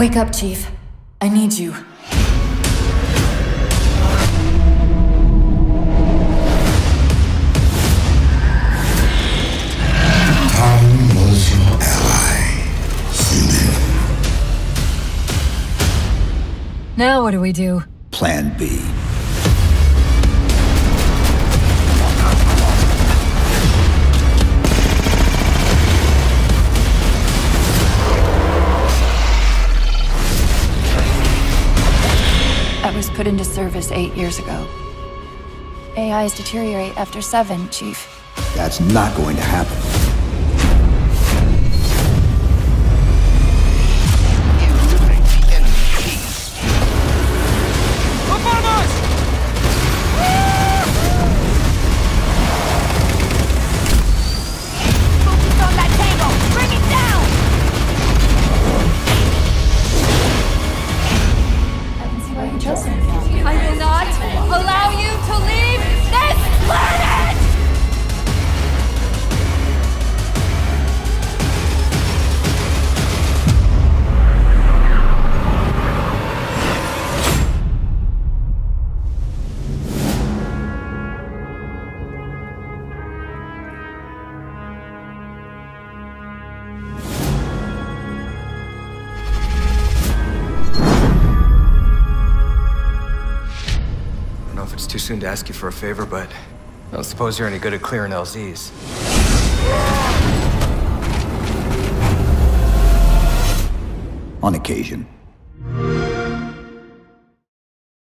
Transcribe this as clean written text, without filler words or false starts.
Wake up, Chief. I need you. Time was your ally, human. Now what do we do? Plan B. I was put into service 8 years ago. AIs deteriorate after 7, Chief. That's not going to happen. I will not allow you to leave this planet! I don't know if it's too soon to ask you for a favor, but I don't suppose you're any good at clearing LZs. On occasion.